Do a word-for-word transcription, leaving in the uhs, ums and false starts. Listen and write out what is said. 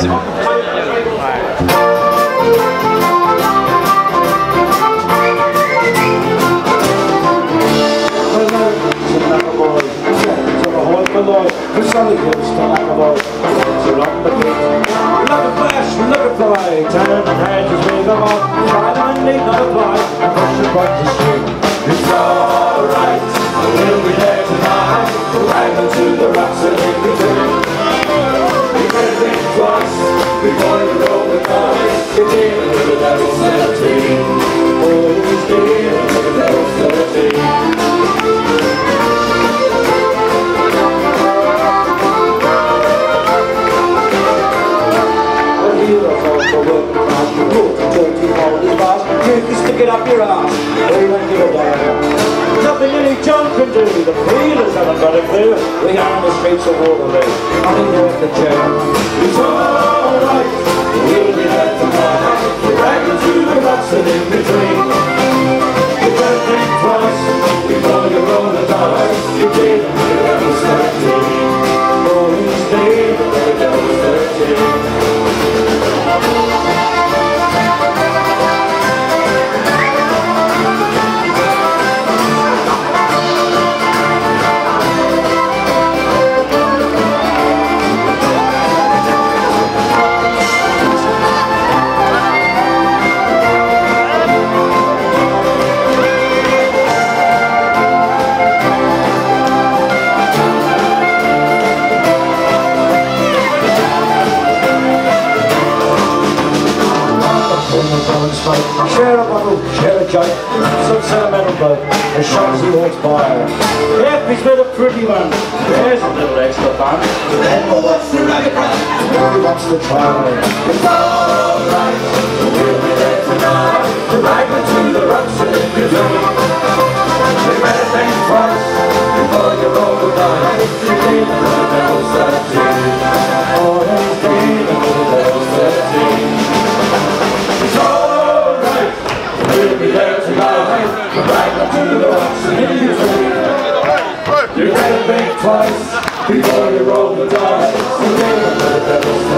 Get up your ass, we won't give a damn. Nothing any John can do, the feelers haven't got a clue. We are on the streets of Waterloo, I think they're at the jail. It's alright, we'll be there tonight. We're dragging to the rocks and in between. You better think twice before you roll the dice. You did it when I was thirteen. Oh, you stayed when I was thirteen. Share a bottle, share a joke, some sentimental bloke, as sharp as he walks by. Yep, he's been a pretty one, there's a little extra fun. Then we'll watch the rabbit run, who wants to try? It's alright, we'll be there tonight, to ride to the rocks and in between. You better think twice, before you roll the dice. You need the devil's thirteen, oh, he's dealing with the devil's thirteen. It's alright, we'll be there tonight, right up to the rocks and in between. You better think twice before you roll the dice. You need the devil's